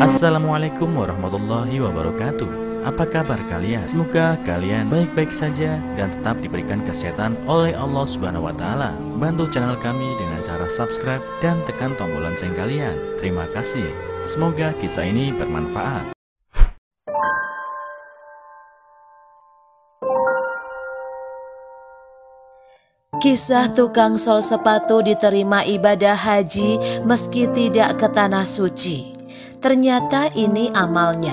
Assalamualaikum warahmatullahi wabarakatuh. Apa kabar kalian? Semoga kalian baik-baik saja dan tetap diberikan kesehatan oleh Allah Subhanahu wa Ta'ala. Bantu channel kami dengan cara subscribe dan tekan tombol lonceng kalian. Terima kasih. Semoga kisah ini bermanfaat. Kisah tukang sol sepatu diterima ibadah haji meski tidak ke tanah suci. Ternyata ini amalnya.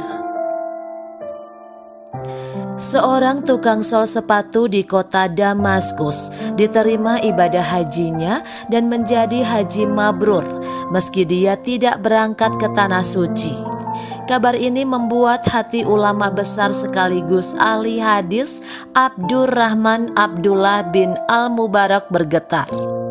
Seorang tukang sol sepatu di kota Damaskus diterima ibadah hajinya dan menjadi haji mabrur meski dia tidak berangkat ke tanah suci. Kabar ini membuat hati ulama besar sekaligus ahli hadis Abdurrahman Abdullah bin Al-Mubarak bergetar.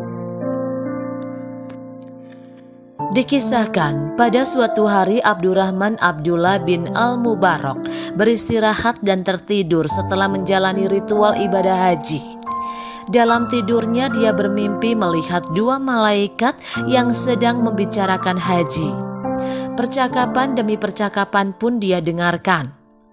Dikisahkan pada suatu hari Abdurrahman Abdullah bin Al-Mubarak beristirahat dan tertidur setelah menjalani ritual ibadah haji. Dalam tidurnya dia bermimpi melihat dua malaikat yang sedang membicarakan haji. Percakapan demi percakapan pun dia dengarkan.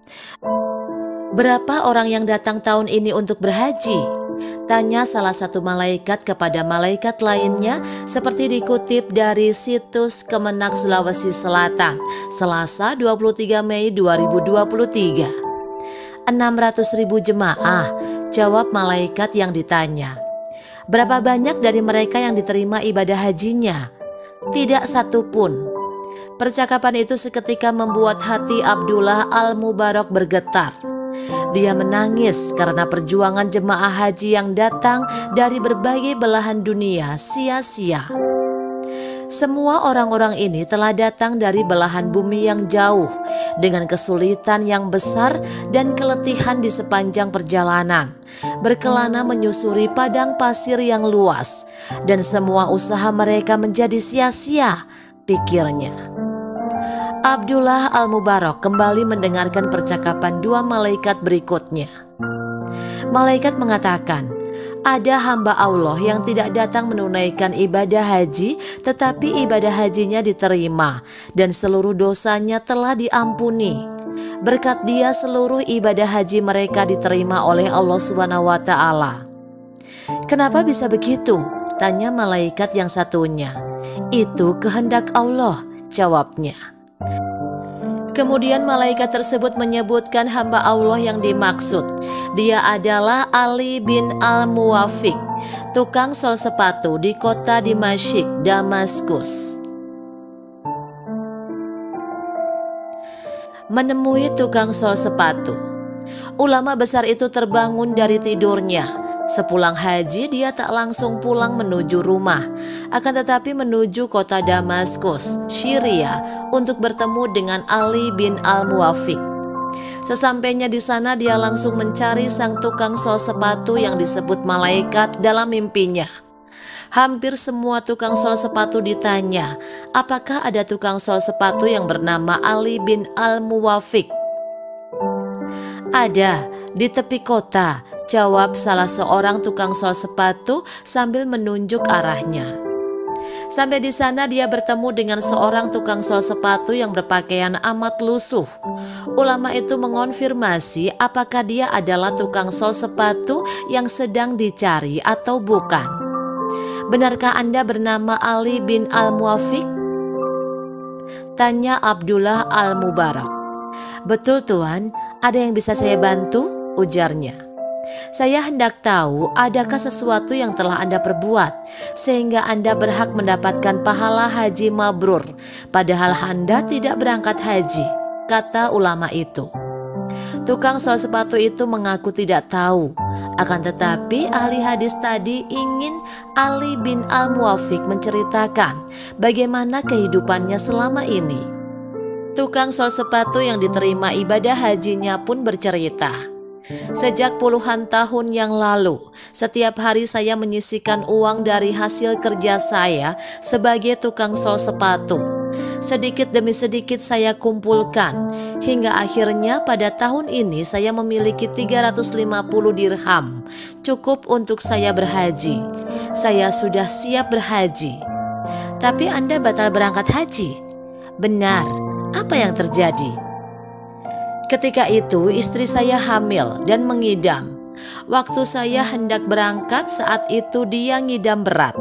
"Berapa orang yang datang tahun ini untuk berhaji?" tanya salah satu malaikat kepada malaikat lainnya, seperti dikutip dari situs Kemenak Sulawesi Selatan, Selasa 23 Mei 2023. 600.000 jemaah, jawab malaikat yang ditanya. "Berapa banyak dari mereka yang diterima ibadah hajinya?" "Tidak satu pun." Percakapan itu seketika membuat hati Abdullah Al-Mubarak bergetar. Dia menangis karena perjuangan jemaah haji yang datang dari berbagai belahan dunia sia-sia. Semua orang-orang ini telah datang dari belahan bumi yang jauh dengan kesulitan yang besar dan keletihan di sepanjang perjalanan, berkelana menyusuri padang pasir yang luas, dan semua usaha mereka menjadi sia-sia, pikirnya. Abdullah Al-Mubarak kembali mendengarkan percakapan dua malaikat berikutnya. Malaikat mengatakan, ada hamba Allah yang tidak datang menunaikan ibadah haji, tetapi ibadah hajinya diterima dan seluruh dosanya telah diampuni. Berkat dia seluruh ibadah haji mereka diterima oleh Allah Subhanahu wa Ta'ala. "Kenapa bisa begitu?" tanya malaikat yang satunya. "Itu kehendak Allah," jawabnya. Kemudian malaikat tersebut menyebutkan hamba Allah yang dimaksud. Dia adalah Ali bin Al-Muwafiq, tukang sol sepatu di kota Dimashq, Damaskus. Menemui tukang sol sepatu. Ulama besar itu terbangun dari tidurnya. Sepulang haji dia tak langsung pulang menuju rumah, akan tetapi menuju kota Damaskus, Syria, untuk bertemu dengan Ali bin Al-Muwafiq. Sesampainya di sana dia langsung mencari sang tukang sol sepatu yang disebut malaikat dalam mimpinya. Hampir semua tukang sol sepatu ditanya, apakah ada tukang sol sepatu yang bernama Ali bin Al-Muwafiq? "Ada, di tepi kota," jawab salah seorang tukang sol sepatu sambil menunjuk arahnya. Sampai di sana dia bertemu dengan seorang tukang sol sepatu yang berpakaian amat lusuh. Ulama itu mengonfirmasi apakah dia adalah tukang sol sepatu yang sedang dicari atau bukan. "Benarkah Anda bernama Ali bin Al-Muwafiq?" tanya Abdullah Al-Mubarak. "Betul Tuan, ada yang bisa saya bantu?" ujarnya. "Saya hendak tahu adakah sesuatu yang telah Anda perbuat sehingga Anda berhak mendapatkan pahala haji mabrur padahal Anda tidak berangkat haji," kata ulama itu. Tukang sol sepatu itu mengaku tidak tahu, akan tetapi ahli hadis tadi ingin Ali bin Al-Muwafiq menceritakan bagaimana kehidupannya selama ini. Tukang sol sepatu yang diterima ibadah hajinya pun bercerita, "Sejak puluhan tahun yang lalu, setiap hari saya menyisihkan uang dari hasil kerja saya sebagai tukang sol sepatu. Sedikit demi sedikit saya kumpulkan, hingga akhirnya pada tahun ini saya memiliki 350 dirham, cukup untuk saya berhaji. Saya sudah siap berhaji." "Tapi Anda batal berangkat haji?" "Benar, Apa yang terjadi? Ketika itu istri saya hamil dan mengidam. Waktu saya hendak berangkat, saat itu dia ngidam berat.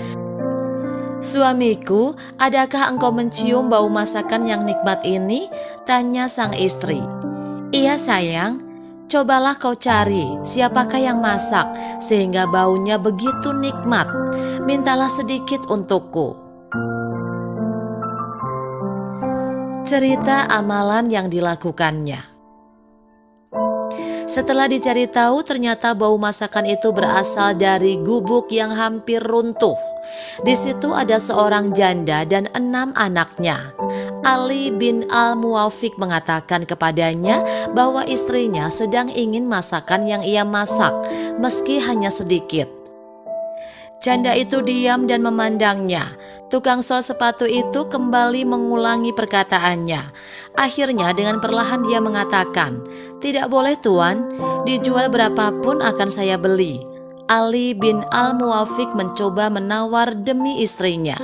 "Suamiku, adakah engkau mencium bau masakan yang nikmat ini?" tanya sang istri. "Iya sayang, cobalah kau cari siapakah yang masak sehingga baunya begitu nikmat. Mintalah sedikit untukku." Cerita amalan yang dilakukannya. Setelah dicari tahu, ternyata bau masakan itu berasal dari gubuk yang hampir runtuh. Di situ ada seorang janda dan 6 anaknya. Ali bin Al-Muwafiq mengatakan kepadanya bahwa istrinya sedang ingin masakan yang ia masak, meski hanya sedikit. Janda itu diam dan memandangnya. Tukang sol sepatu itu kembali mengulangi perkataannya. Akhirnya dengan perlahan dia mengatakan, "Tidak boleh tuan, dijual berapapun akan saya beli." Ali bin Al-Muwafiq mencoba menawar demi istrinya.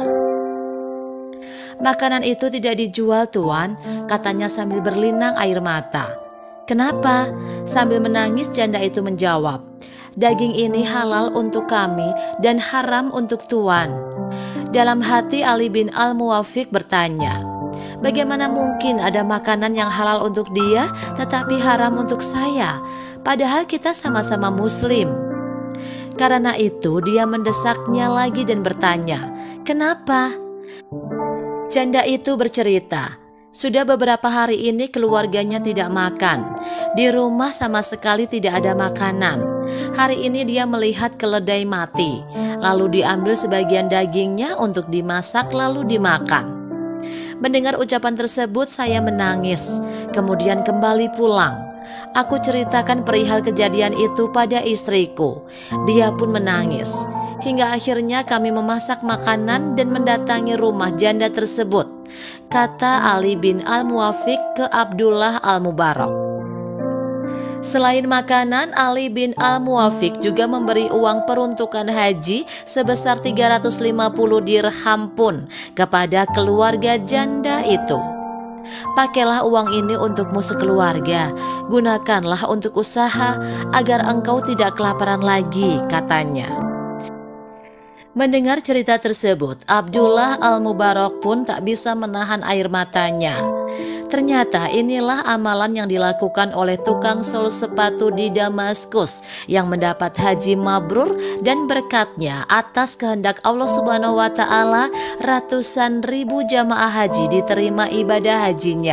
"Makanan itu tidak dijual tuan," katanya sambil berlinang air mata. "Kenapa?" Sambil menangis janda itu menjawab, "Daging ini halal untuk kami dan haram untuk tuan." Dalam hati Ali bin Al-Muwafiq bertanya, "Bagaimana mungkin ada makanan yang halal untuk dia tetapi haram untuk saya? Padahal kita sama-sama muslim." Karena itu dia mendesaknya lagi dan bertanya, "Kenapa?" Janda itu bercerita, sudah beberapa hari ini keluarganya tidak makan. Di rumah sama sekali tidak ada makanan. Hari ini dia melihat keledai mati, lalu diambil sebagian dagingnya untuk dimasak lalu dimakan. Mendengar ucapan tersebut saya menangis, kemudian kembali pulang. Aku ceritakan perihal kejadian itu pada istriku. Dia pun menangis. Hingga akhirnya kami memasak makanan dan mendatangi rumah janda tersebut, kata Ali bin Al-Muwafiq ke Abdullah Al-Mubarak. Selain makanan, Ali bin Al-Muwafiq juga memberi uang peruntukan haji sebesar 350 dirham pun kepada keluarga janda itu. "Pakailah uang ini untukmu sekeluarga, gunakanlah untuk usaha agar engkau tidak kelaparan lagi," katanya. Mendengar cerita tersebut, Abdullah Al-Mubarak pun tak bisa menahan air matanya. Ternyata inilah amalan yang dilakukan oleh tukang sol sepatu di Damaskus yang mendapat haji mabrur, dan berkatnya atas kehendak Allah Subhanahu wa Ta'ala ratusan ribu jamaah haji diterima ibadah hajinya.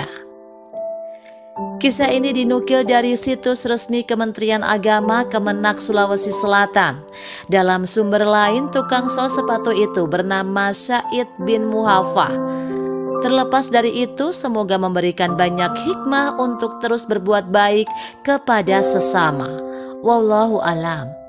Kisah ini dinukil dari situs resmi Kementerian Agama Kemenak Sulawesi Selatan. Dalam sumber lain, tukang sol sepatu itu bernama Said bin Muhafah. Terlepas dari itu, semoga memberikan banyak hikmah untuk terus berbuat baik kepada sesama. Wallahu alam.